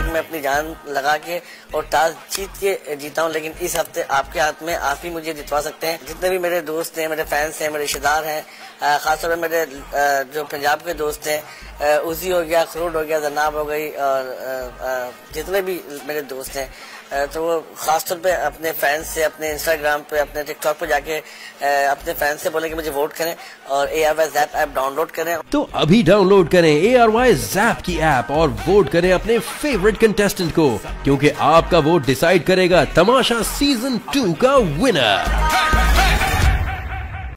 मैं अपनी जान लगा के और टॉस जीत के जीता हूँ, लेकिन इस हफ्ते आपके हाथ में, आप ही मुझे जितवा सकते हैं। जितने भी मेरे दोस्त हैं, मेरे फैंस हैं, मेरे रिश्तेदार हैं, खासतौर पर मेरे जो पंजाब के दोस्त हैं, उजी हो गया, खरूड हो गया, जनाब हो गई, और जितने भी मेरे दोस्त हैं, तो वो खासतौर पे अपने फैंस से, अपने इंस्टाग्राम पे, अपने टिकटॉक पे जाके अपने फैंस से बोले कि मुझे वोट करें और ARY ZAP ऐप डाउनलोड करें। तो अभी डाउनलोड करें ARY ZAP की ऐप और वोट करें अपने फेवरेट कंटेस्टेंट को, क्योंकि आपका वोट डिसाइड करेगा तमाशा सीजन 2 का विनर।